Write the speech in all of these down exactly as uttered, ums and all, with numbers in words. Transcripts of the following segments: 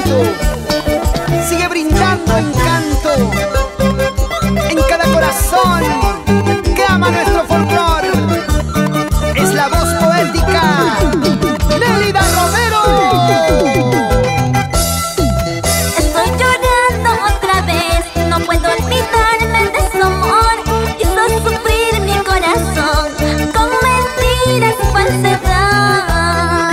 encanto, sigue brindando encanto en cada corazón que ama nuestro folclor. Es la voz poética Nélida Romero. Estoy llorando otra vez, no puedo olvidarme de su amor. Hizo sufrir mi corazón con mentiras y falsedad.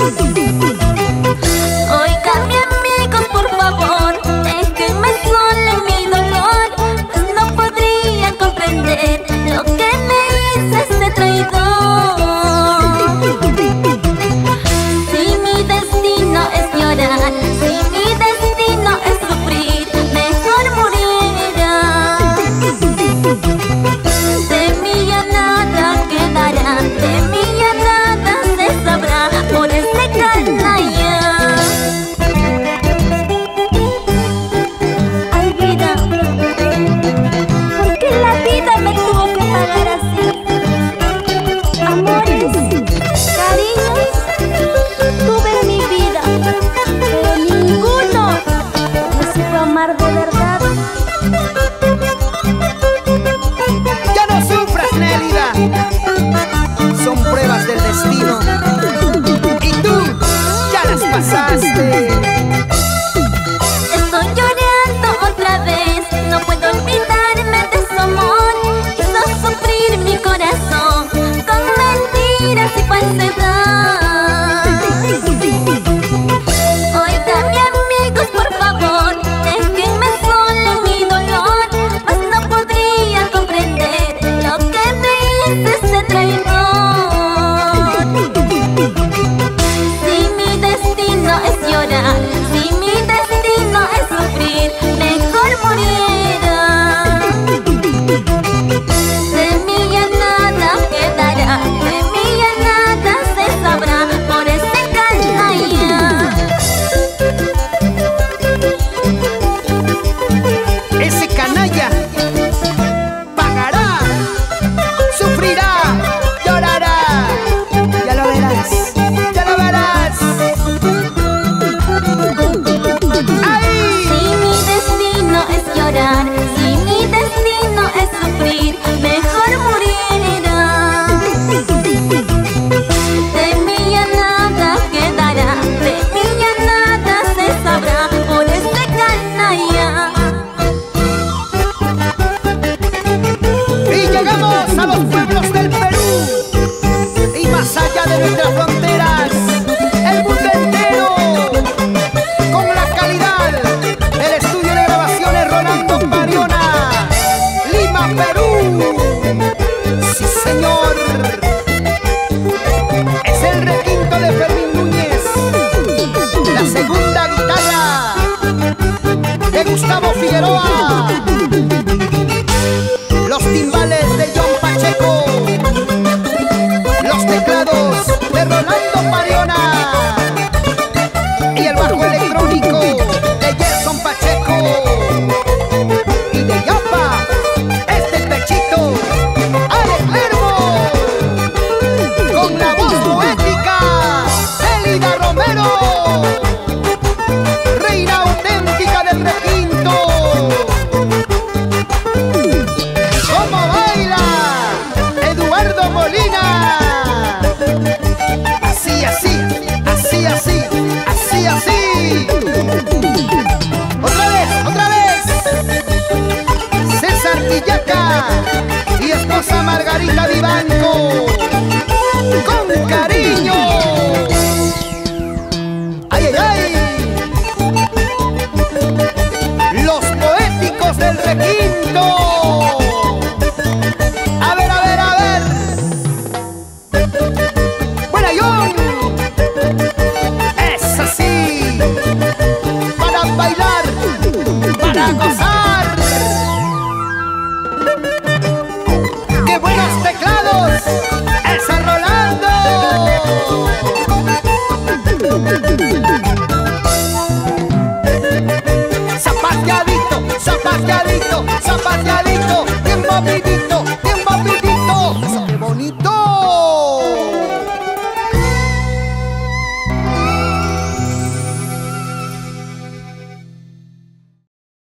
Oigan, mi amigos, por favor, déjenme sola en mi dolor, pues no podrían comprender lo que me hizo ese traidor. Si mi destino es llorar, si mi destino es sufrir, mejor moriría. De mí ya nada quedará, de mí ya nada se sabrá por este canalla. Ay, vida, ¿por qué la vida me tuvo que pagar así? Amores, cariños, tuve en mi vida, pero ninguno me supo amar de verdad. Ya no sufras, Nélida, son pruebas del destino y tú ya las pasaste. Estoy llorando otra vez, no puedo olvidarme de su amor. Hizo sufrir mi corazón con mentiras y falsedad. Oigan, mi amigos, por favor, déjenme sola en mi dolor, pues no podrían comprender lo que me hizo ese traidor. Si mi destino es llorar, si mi destino es sufrir, mejor moriera. De mí ya nada quedará, de mí ya nada se sabrá por este canalla. Ese canalla pagará, sufrirá, llorará. Ya lo verás, ya lo verás. ¡Ay! Si mi destino es llorar, si mi destino es sufrir, mejor moriera. De mí ya nada quedará, de mí ya nada se sabrá por este canalla. Y llegamos a los pueblos del Perú y más allá de nuestras fronteras, el mundo entero, con la calidad del estudio de grabaciones Rolando Pariona, Lima, Perú. Sí, señor, es el requinto de Fermín Núñez, la segunda guitarra de Gustavo Figueroa, los timbales de John Pacheco, los teclados de Rolando Pariona y el bajo electrónico de Gerson Pacheco y de Yapa, este pechito, Alex Lermo, con la voz poética Nélida Romero, reina auténtica del requinto. ¿Cómo baila Eduardo Molina? Así, así, así, así, así, así. Otra vez, otra vez. César Villaca y esposa Margarita Vivanco, con cariño. Ay, ay, ay. Los poéticos del requinto. A ver, a ver, a ver. Buena, John. Es así. Para bailar, para gozar. ¡Qué buenos teclados! ¡Esa Rolando! Zapateadito, zapateadito.